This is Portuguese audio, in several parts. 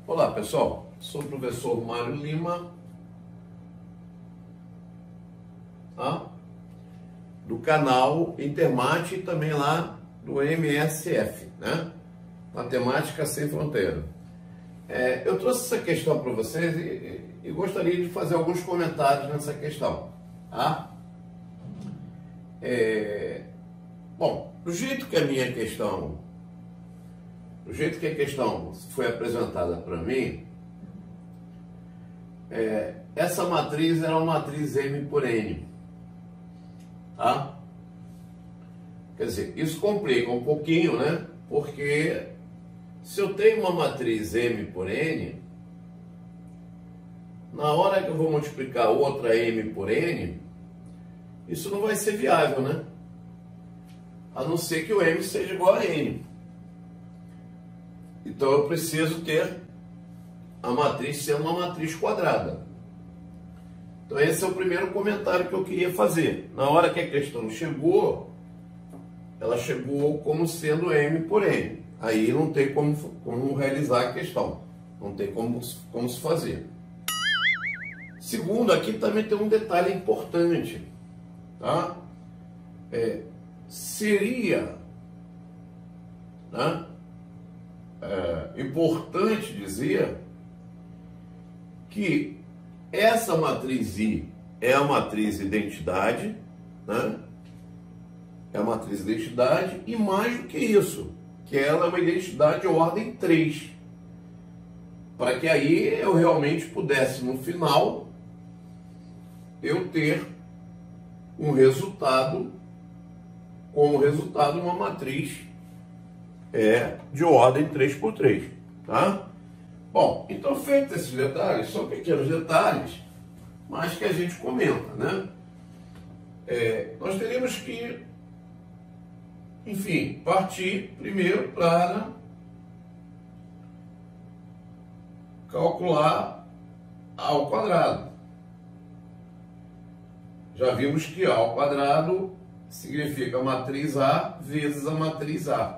Olá pessoal, sou o professor Mário Lima, tá? Do canal Intermate e também lá do MSF, né? Matemática Sem Fronteira. Eu trouxe essa questão para vocês e gostaria de fazer alguns comentários nessa questão, tá? Bom, do jeito que a questão foi apresentada para mim, essa matriz era uma matriz M por N, tá? Quer dizer, isso complica um pouquinho, né? Porque se eu tenho uma matriz M por N, na hora que eu vou multiplicar outra M por N, isso não vai ser viável, né? A não ser que o M seja igual a N. Então eu preciso ter a matriz sendo uma matriz quadrada. Então esse é o primeiro comentário que eu queria fazer. Na hora que a questão chegou, ela chegou como sendo M por N. Aí não tem como realizar a questão. Não tem como se fazer. Segundo, aqui também tem um detalhe importante, tá? Seria, né, importante dizer que essa matriz I é a matriz identidade, né? É a matriz identidade, e mais do que isso, que ela é uma identidade de ordem 3. Para que aí eu realmente pudesse, no final, eu ter um resultado, como resultado uma matriz de ordem 3 por 3, tá? Bom, então feito esses detalhes, são pequenos detalhes, mas que a gente comenta, né? Nós teríamos que, enfim, partir primeiro para calcular A ao quadrado. Já vimos que A ao quadrado significa a matriz A vezes a matriz A.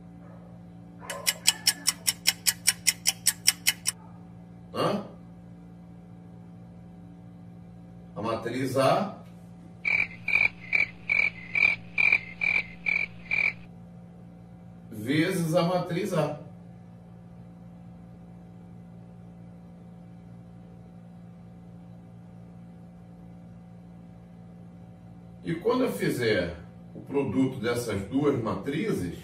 A matriz A vezes a matriz A. E quando eu fizer o produto dessas duas matrizes,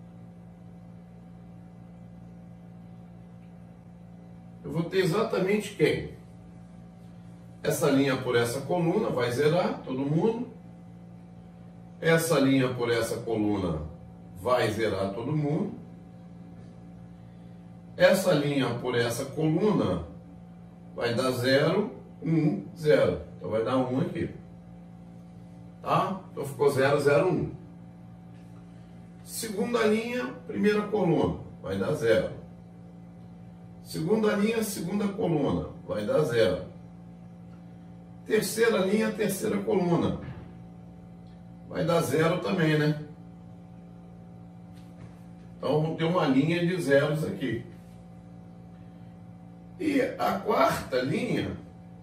eu vou ter exatamente quem? Essa linha por essa coluna vai zerar todo mundo. Essa linha por essa coluna vai zerar todo mundo. Essa linha por essa coluna vai dar 0, 1, 0. Então vai dar 1 aqui. Tá? Então ficou 0, 0, 1. Segunda linha, primeira coluna, vai dar 0. Segunda linha, segunda coluna, vai dar 0. Terceira linha, terceira coluna, vai dar 0 também, né? Então vamos ter uma linha de zeros aqui. E a quarta linha,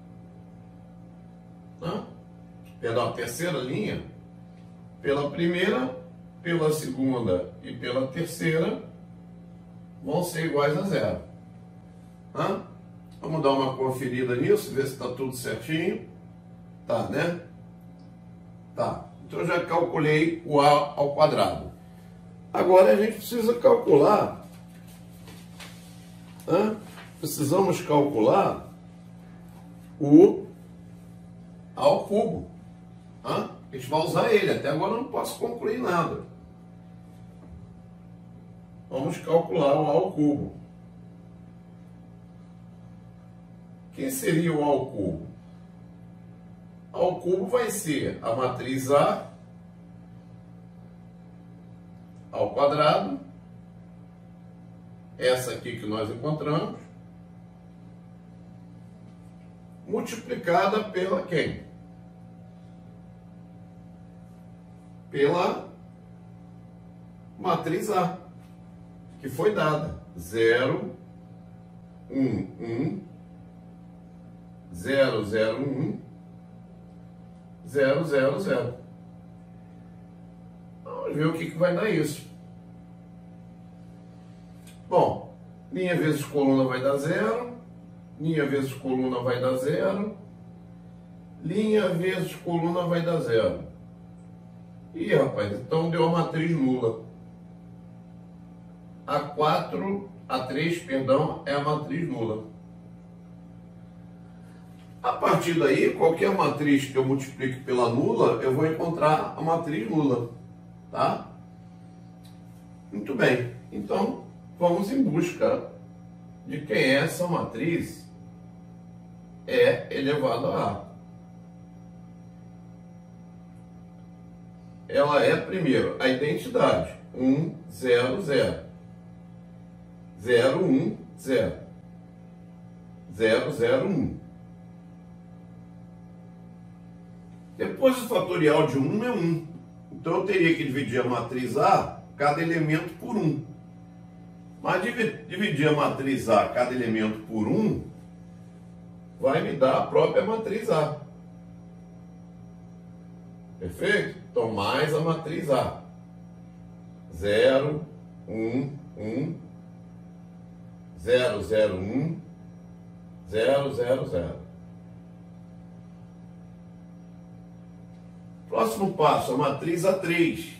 né? Pela terceira linha, pela primeira, pela segunda e pela terceira, vão ser iguais a 0. Vamos dar uma conferida nisso, ver se está tudo certinho. Tá, né? Tá. Então eu já calculei o A ao quadrado. Agora a gente precisa calcular, precisamos calcular o A ao cubo. A gente vai usar ele, até agora eu não posso concluir nada. Vamos calcular o A ao cubo. Quem seria o A ao cubo? A ao cubo vai ser a matriz A ao quadrado, essa aqui que nós encontramos, multiplicada pela quem? Pela matriz A, que foi dada 0, 1, 0, 0, 1, 0, 0, 0. Vamos ver o que vai dar isso. Bom, linha vezes coluna vai dar 0, linha vezes coluna vai dar 0, linha vezes coluna vai dar 0. Ih, rapaz, então deu a matriz nula. A3, perdão, é a matriz nula. A partir daí, qualquer matriz que eu multiplique pela nula, eu vou encontrar a matriz nula, tá? Muito bem, então vamos em busca de quem é essa matriz E elevado a A. Ela é, primeiro, a identidade 1, 0, 0, 0, 1, 0, 0, 0, 1. Depois o fatorial de 1 é 1. Então eu teria que dividir a matriz A, cada elemento por 1. Mas dividir a matriz A, cada elemento por 1, vai me dar a própria matriz A. Perfeito? Então, mais a matriz A. 0, 1, 1, 0, 0, 1, 0, 0, 0. Próximo passo, a matriz A3.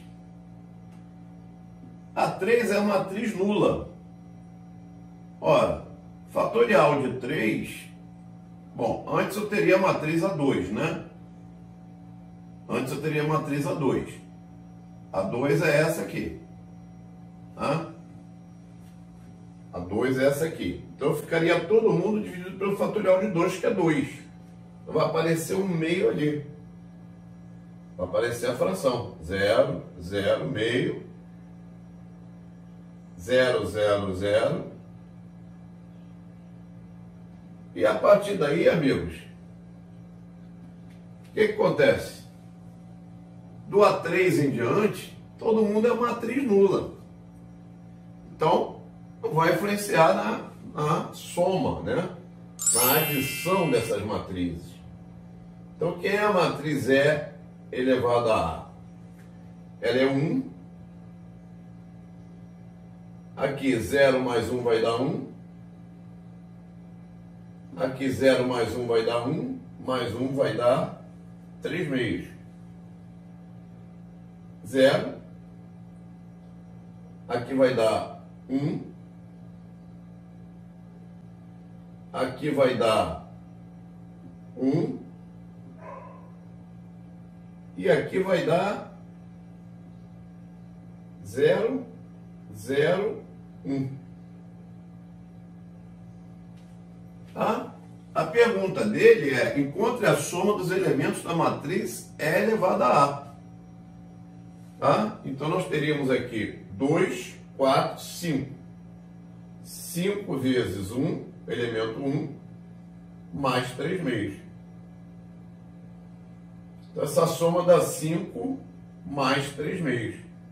A3 é a matriz nula. Ora, fatorial de 3... Bom, antes eu teria a matriz A2, né? Antes eu teria a matriz A2. A2 é essa aqui. Tá? A2 é essa aqui. Então ficaria todo mundo dividido pelo fatorial de 2, que é 2. Então vai aparecer um meio ali. Vai aparecer a fração. 0, 0, meio. 0, 0, 0. E a partir daí, amigos, o que acontece? Do A3 em diante, todo mundo é matriz nula. Então, vai influenciar na soma, né? Na adição dessas matrizes. Então, quem é a matriz E elevado a A? Ela é 1. Aqui 0 mais 1 vai dar 1. Aqui 0 mais 1 vai dar 1. Mais 1 vai dar 3 meios. 0. Aqui vai dar 1. Aqui vai dar 1. E aqui vai dar 0, 0, 1. Tá? A pergunta dele é: encontre a soma dos elementos da matriz E elevado a A. Tá? Então nós teríamos aqui 2, 4, 5. 5 vezes 1, elemento 1, mais 3 meios. Então essa soma dá 5 mais 3 meios.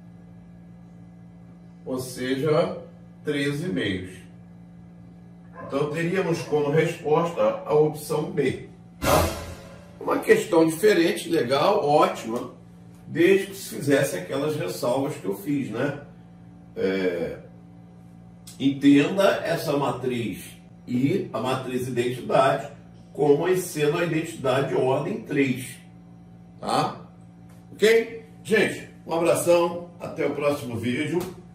Ou seja, 13 meios. Então teríamos como resposta a opção B. Tá? Uma questão diferente, legal, ótima, desde que se fizesse aquelas ressalvas que eu fiz, né? Entenda essa matriz e a matriz identidade como sendo a identidade ordem 3. Tá? Ok? Gente, um abração, até o próximo vídeo.